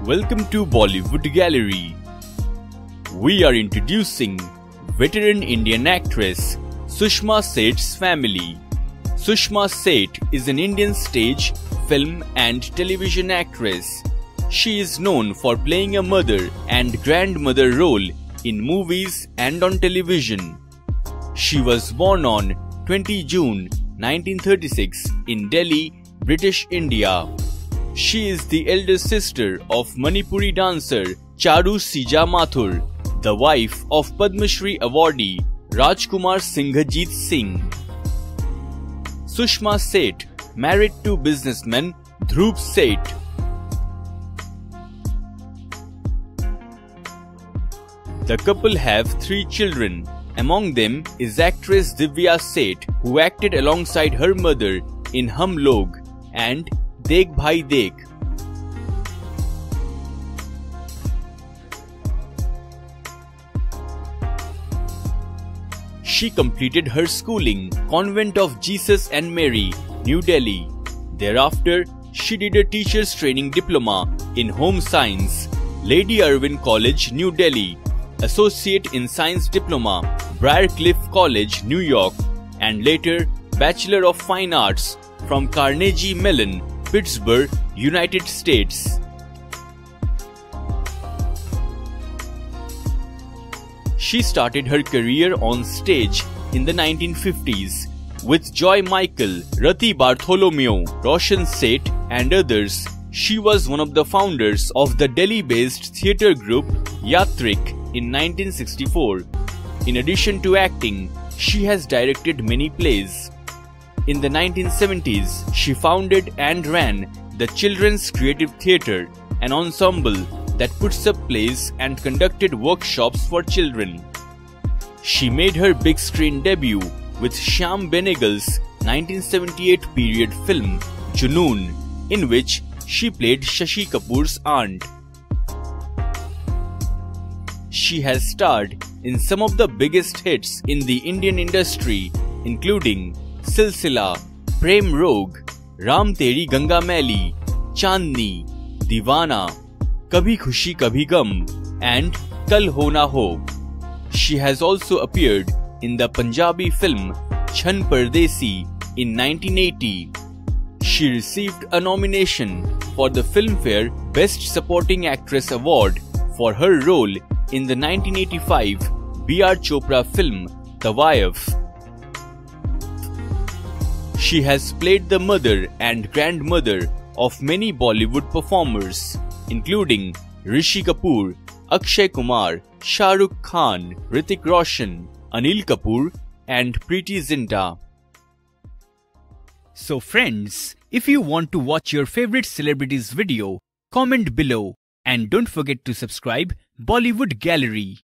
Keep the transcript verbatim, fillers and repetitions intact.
Welcome to Bollywood Gallery. We are introducing veteran Indian actress Sushma Seth's family. Sushma Seth is an Indian stage, film and television actress. She is known for playing a mother and grandmother role in movies and on television. She was born on twentieth of June nineteen thirty-six in Delhi, British India. She is the elder sister of Manipuri dancer Charu Sija Mathur, the wife of Padma Shri awardee Rajkumar Singhajit Singh. Sushma Seth married to businessman Dhruv Seth. The couple have three children. Among them is actress Divya Seth, who acted alongside her mother in Hum Log and Dekh Bhai Dekh. She completed her schooling Convent of Jesus and Mary, New Delhi. Thereafter, she did a teacher's training diploma in Home Science, Lady Irwin College, New Delhi, Associate in Science Diploma, Briarcliff College, New York, and later Bachelor of Fine Arts from Carnegie Mellon, Pittsburgh, United States. She started her career on stage in the nineteen fifties with Joy Michael, Rati Bartholomew, Roshan Seth and others. She was one of the founders of the Delhi-based theatre group Yatrik in nineteen sixty-four. In addition to acting, she has directed many plays. In the nineteen seventies, she founded and ran the Children's Creative Theatre, an ensemble that puts up plays and conducted workshops for children. She made her big screen debut with Shyam Benegal's nineteen seventy-eight period film Junoon, in which she played Shashi Kapoor's aunt. She has starred in some of the biggest hits in the Indian industry, including Silsila, Prem Rog, Ram Teri Ganga Maili, Chandni, Deewana, Kabhi Khushi Kabhi Gum, and Kal Ho Na Ho. She has also appeared in the Punjabi film Chhan Pardesi in nineteen eighty. She received a nomination for the Filmfare Best Supporting Actress Award for her role in the nineteen eighty-five B R Chopra film Tawayaf. She has played the mother and grandmother of many Bollywood performers, including Rishi Kapoor, Akshay Kumar, Shah Rukh Khan, Hrithik Roshan, Anil Kapoor, and Preity Zinta. So friends, if you want to watch your favorite celebrities video, comment below and don't forget to subscribe Bollywood Gallery.